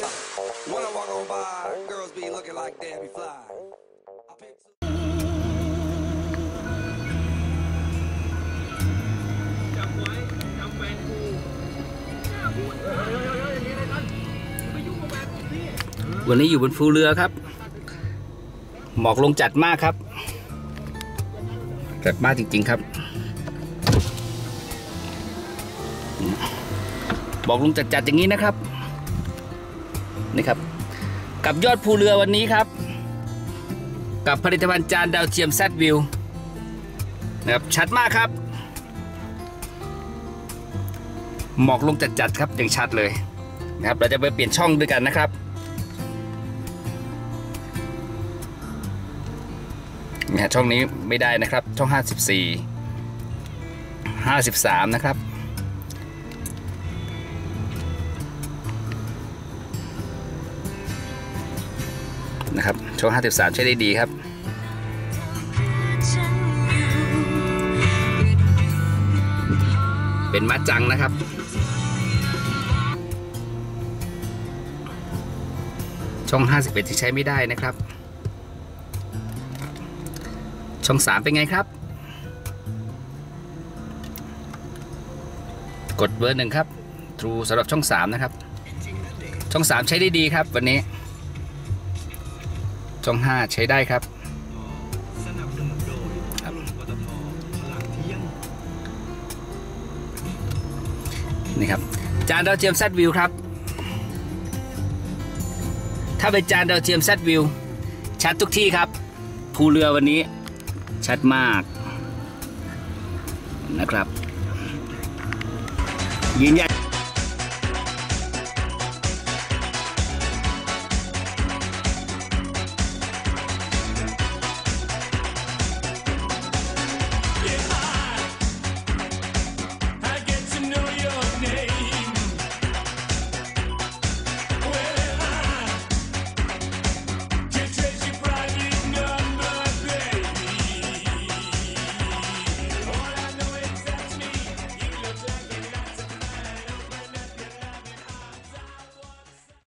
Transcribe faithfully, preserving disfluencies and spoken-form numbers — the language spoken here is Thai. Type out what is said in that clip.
When I walk on by, girls be looking like they be fly. จำไว้จำแฟนกูไม่ยุ่งกับแฟนผมพี่วันนี้อยู่บนฟูเรือครับหมอกลงจัดมากครับจัดมากจริงๆครับหมอกลงจัดๆอย่างนี้นะครับนี่ครับกับยอดภูเรือวันนี้ครับกับผลิตภัณฑ์จานดาวเทียม แซด วิว นะครับชัดมากครับหมอกลงจัดๆครับอย่างชัดเลยนะครับเราจะไปเปลี่ยนช่องด้วยกันนะครับเนี่ยช่องนี้ไม่ได้นะครับช่องห้าสิบสี่ ห้าสิบสามนะครับนะครับช่องห้าสิบสามใช้ได้ดีครับเป็นมัดจังนะครับช่องห้าสิบเอ็ดที่ใช้ไม่ได้นะครับช่องสามเป็นไงครับกดเบอร์หนึ่งครับ True สำหรับช่องสามนะครับช่องสามใช้ได้ดีครับวันนี้ช่องห้าใช้ได้ครับนี่ครับจานดาวเทียม แซด วิว ครับถ้าเป็นจานดาวเทียม แซด วิว ชัดทุกที่ครับภูเรือวันนี้ชัดมากนะครับยืนยัน